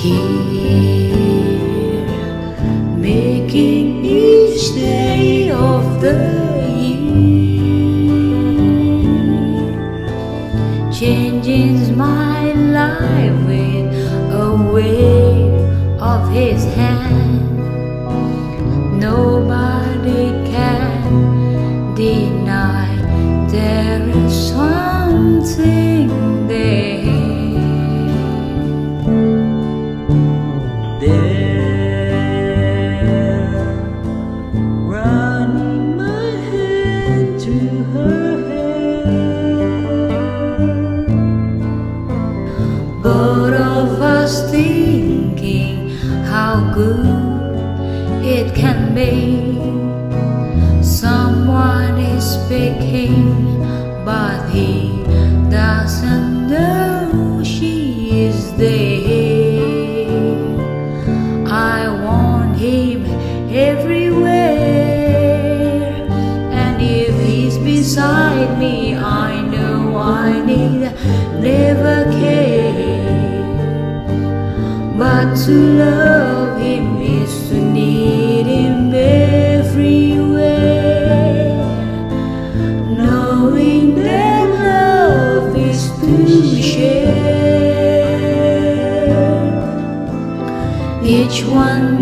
here, making each day of the year, changing my life with a wave of His hand. Nobody can deny there is something there. Running my hand through her hair, both of us thinking how good it can be. Someone is speaking, but he doesn't know she is there. I want him everywhere, and if he's beside me, I know I need never care. But to love him is to need him everywhere, knowing that love is to share. Each one